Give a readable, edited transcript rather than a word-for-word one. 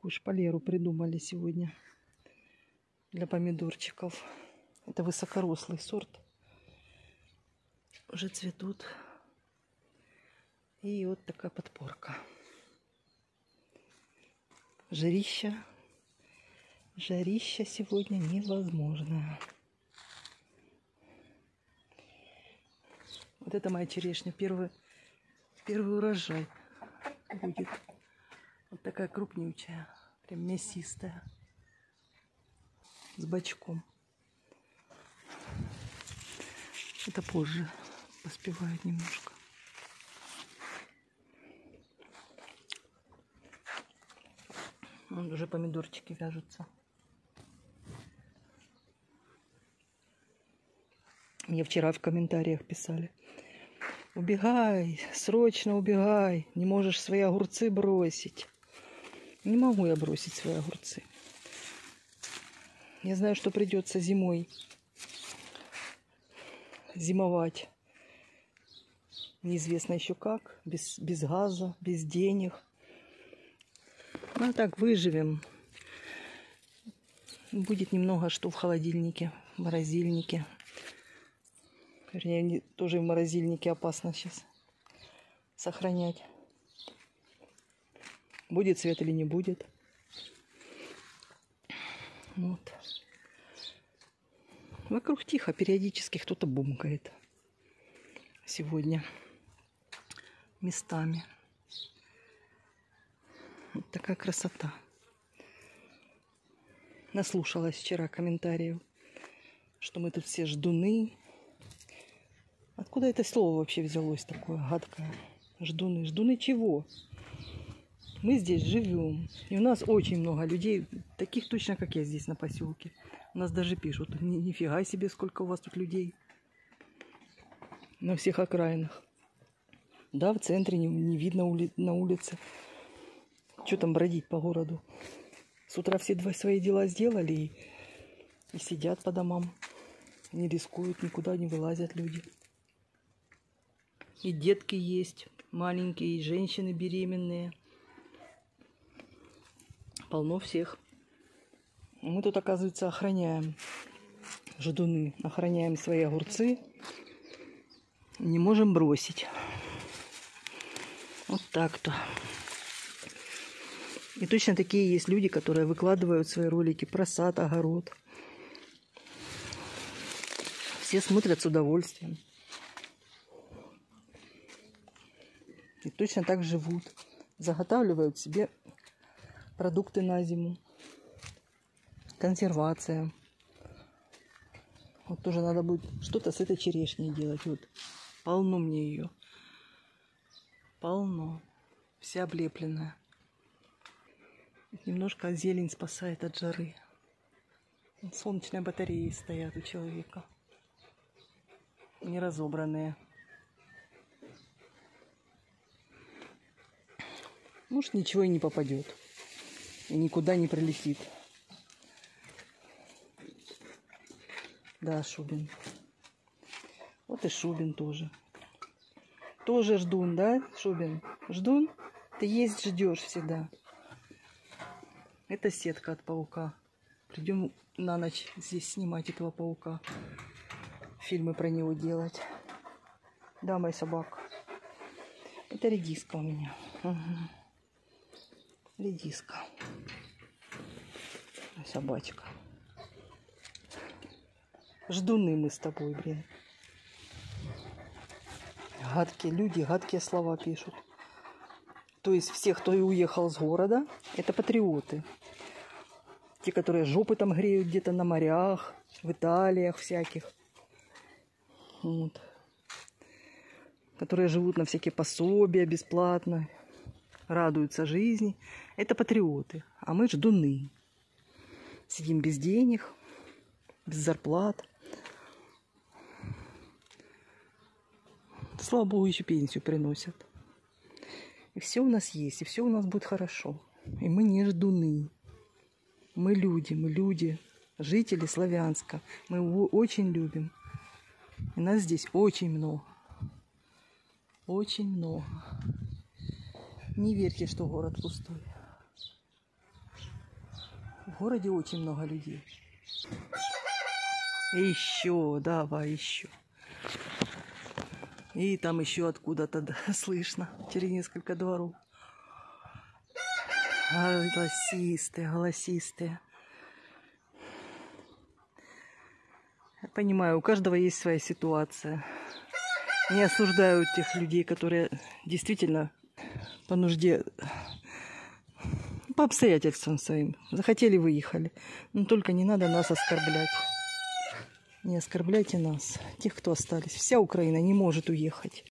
такую шпалеру придумали сегодня для помидорчиков. Это высокорослый сорт. Уже цветут. И вот такая подпорка. Жарища. Жарища сегодня невозможно. Вот это моя черешня. Первый урожай будет. Вот такая крупнючая. Прям мясистая. С бочком. Это позже поспевает немножко. Вон уже помидорчики вяжутся. Мне вчера в комментариях писали: убегай, срочно убегай, не можешь свои огурцы бросить. Не могу я бросить свои огурцы. Я знаю, что придется зимой зимовать. Неизвестно еще как, без газа, без денег. Ну, а так выживем. Будет немного что в холодильнике, в морозильнике. Вернее, тоже в морозильнике опасно сейчас сохранять. Будет свет или не будет. Вот. Вокруг тихо, периодически кто-то бумкает. Сегодня местами. Вот такая красота. Наслушалась вчера комментариев, что мы тут все ждуны. Откуда это слово вообще взялось такое гадкое? Ждуны. Ждуны чего? Мы здесь живем. И у нас очень много людей, таких точно, как я здесь на поселке. У нас даже пишут: нифига себе, сколько у вас тут людей. На всех окраинах. Да, в центре не видно на улице. Что там бродить по городу? С утра все свои дела сделали и сидят по домам. Не рискуют, никуда не вылазят люди. И детки есть маленькие, и женщины беременные. Полно всех. Мы тут, оказывается, охраняем. Ждуны. Охраняем свои огурцы. Не можем бросить. Вот так-то. И точно такие есть люди, которые выкладывают свои ролики про сад, огород. Все смотрят с удовольствием. И точно так живут. Заготавливают себе продукты на зиму. Консервация. Вот тоже надо будет что-то с этой черешней делать. Вот. Полно мне ее. Полно. Вся облепленная. Немножко зелень спасает от жары. Солнечные батареи стоят у человека. Не разобранные. Может, ничего и не попадет. И никуда не прилетит. Да, Шубин. Вот и Шубин тоже. Тоже ждун, да, Шубин? Ждун? Ты есть ждешь всегда. Это сетка от паука. Придем на ночь здесь снимать этого паука. Фильмы про него делать. Да, моя собака. Это редиска у меня. Угу. Редиска. Собачка. Ждуны мы с тобой, блин. Гадкие люди, гадкие слова пишут. То есть все, кто и уехал с города, это патриоты. Те, которые жопы там греют где-то на морях, в Италиях всяких. Вот. Которые живут на всякие пособия бесплатно, радуются жизни. Это патриоты. А мы ждуны. Сидим без денег, без зарплат. Слава Богу, еще пенсию приносят. И все у нас есть, и все у нас будет хорошо. И мы не ждуны. Мы люди, жители Славянска. Мы его очень любим. И нас здесь очень много. Очень много. Не верьте, что город пустой. В городе очень много людей. Еще, давай, еще. И там еще откуда-то да, слышно через несколько дворов. Голосистые, голосистые. Я понимаю, у каждого есть своя ситуация. Не осуждаю тех людей, которые действительно по нужде, по обстоятельствам своим захотели, выехали. Но только не надо нас оскорблять. Не оскорбляйте нас, тех, кто остались. Вся Украина не может уехать.